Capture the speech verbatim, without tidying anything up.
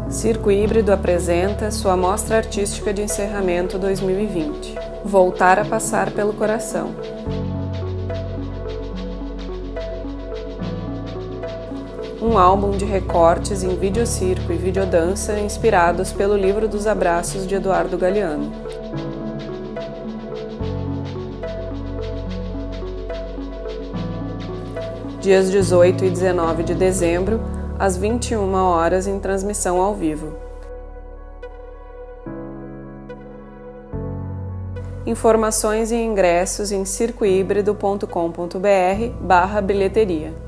Circo Híbrido apresenta sua mostra artística de encerramento dois mil e vinte. Voltar a passar pelo coração. Um álbum de recortes em videocirco e videodança inspirados pelo Livro dos Abraços de Eduardo Galeano. Dias dezoito e dezenove de dezembro, às vinte e uma horas, em transmissão ao vivo. Informações e ingressos em circo híbrido ponto com ponto br barra bilheteria.